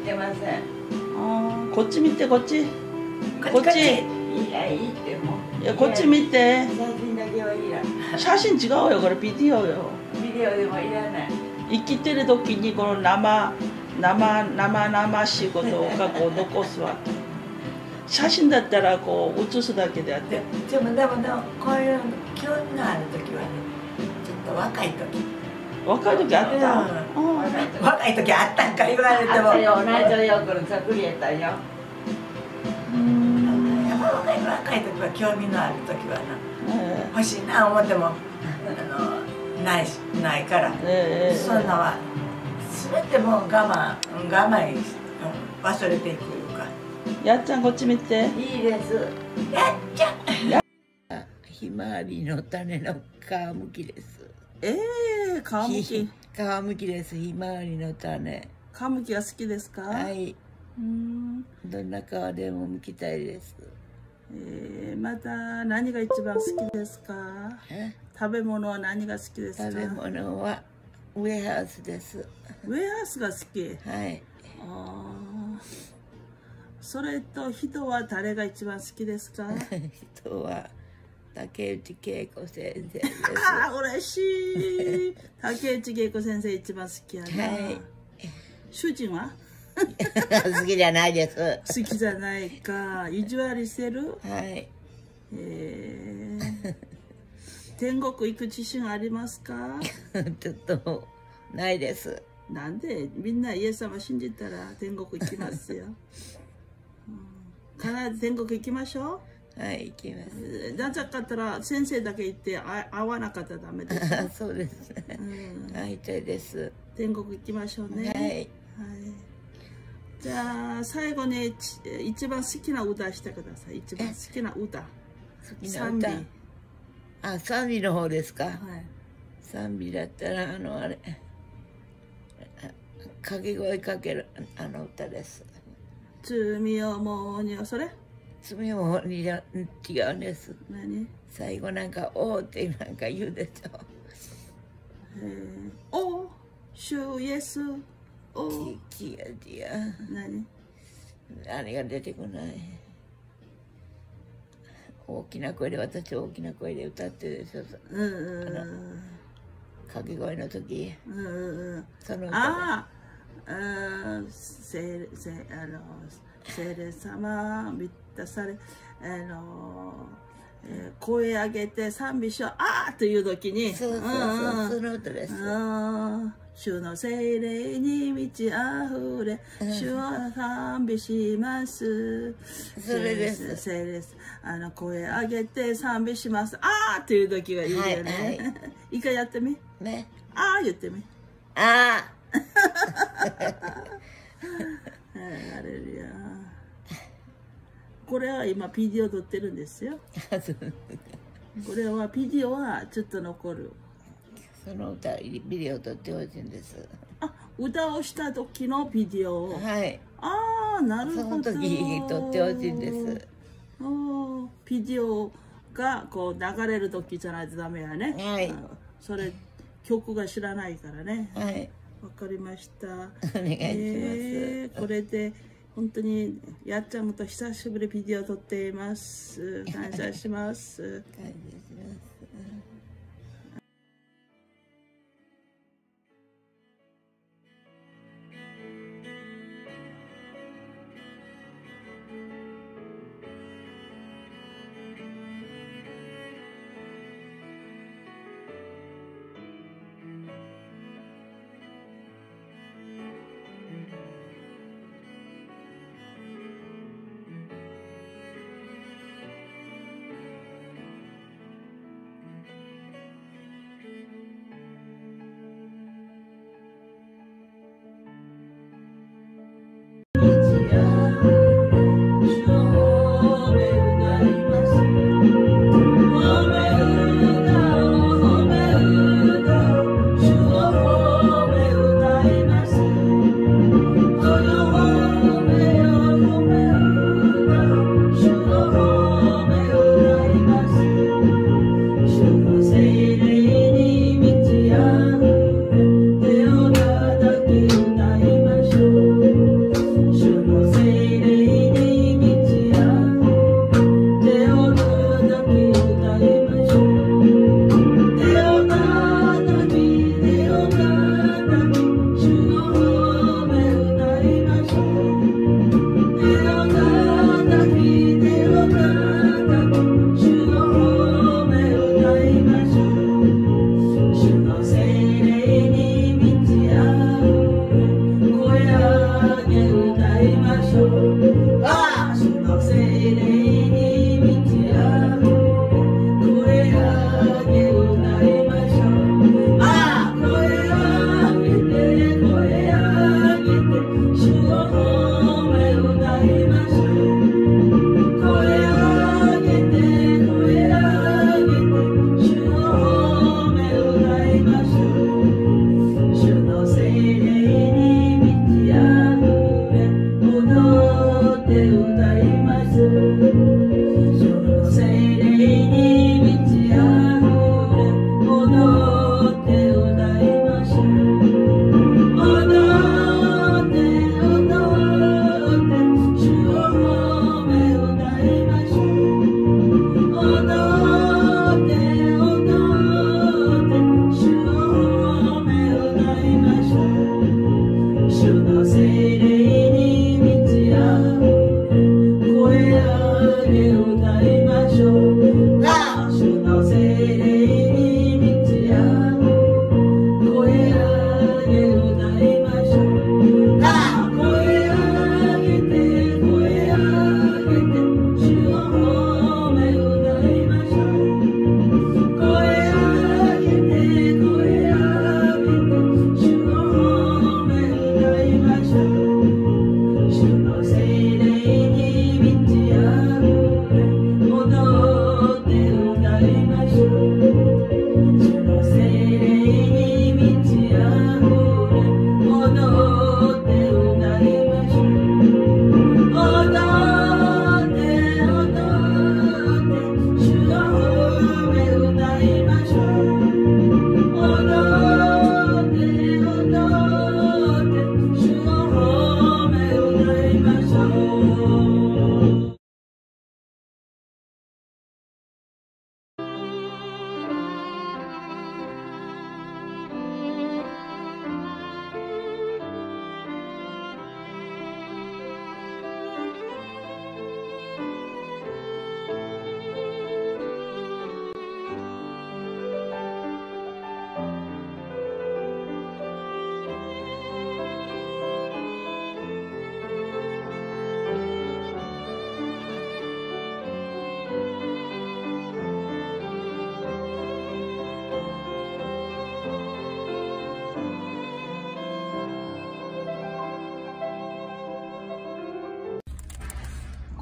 てません。 ああ、こっち見て、こっち。こっち。 いや、いいってもう。 いや、こっち見て。 写真だけはいらん。 写真違うよ、これビデオよ。 ビデオでもいらない。 生きてる時にこの生しいことをこう残すわけ。写真だったらこう写すだけであって。 でもこういう興味のある時はね、ちょっと若い時。 若い時あった。 若い時あったんか言われても。あったよ、同じよ、このざっくりやったよ。やっぱ若い時は興味のある時はな、欲しいな思ってもないから、そんなは全てもう我慢忘れていくいうか。 やっちゃんこっち見て。 いいです。やっちゃん。ひまわりの種の皮むきです。 皮むき。 皮むきです。ひまわりの種。 皮むきが好きですか？ はい。どんな皮でもむきたいです。 また何が一番好きですか？食べ物は何が好きですか？ 食べ物はウエハースです。 ウエハースが好き。 はい。 それと人は誰が一番好きですか？ 人は竹内恵子先生です。 嬉しい。竹内恵子先生一番好きやな。はい。主人は？ 好きじゃないです。 好きじゃないか。意地悪してる？ はい。 天国行く自信ありますか？ ちょっとないです。 なんでみんなイエス様信じたら天国行きますよ。必ず天国行きましょう。はい、行きます。 なぜかったら先生だけ行って会わなかったらダメです。 そうですね。会いたいです。 天国行きましょうね。 はい。はい。 じゃあ最後に一番好きな歌してください。一番好きな歌。賛美。 あ、賛美の方ですか。はい。賛美だったらあれ掛け声かける歌です。罪をもうにそれ？罪をもうに違うんです。何？最後なんかおーってなんか言うでしょ。 お主イエス。 違う。何が出てこない。大きな声で、私大きな声で歌ってるでしょ。掛け声の時。その歌で。聖霊様満たされ、声上げて賛美しよう、あーという時に、その歌です。主の聖霊に満ち溢れ、主を賛美します。それです。聖霊です。声上げて賛美します。あーという時がいいよね。一回やってみ。ね。あー言ってみ。あー。ハレルヤ。これは今 PDO 撮ってるんですよ。これは PDO はちょっと残る。その歌、ビデオ撮ってほしいんです。あ、歌をした時のビデオ。はい。ああ、なるほど。その時撮ってほしいんです。ビデオがこう流れる時じゃないとダメやね。はい。それ曲が知らないからね。はい。わかりました。お願いします。これで本当にやっちゃんと久しぶりビデオ撮っています。感謝します。感謝します。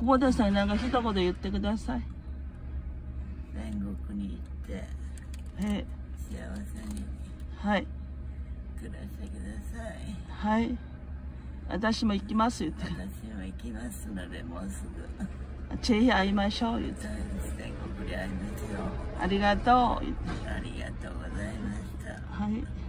久保田さんになんか一言言ってください。 天国に行って、幸せに、 はい。 暮らしてください。 はい。私も行きます言って。 私も行きますので、もうすぐ。 ぜひ会いましょう言って。 天国で会いますよ。 ありがとう言って。 ありがとうございました。 はい。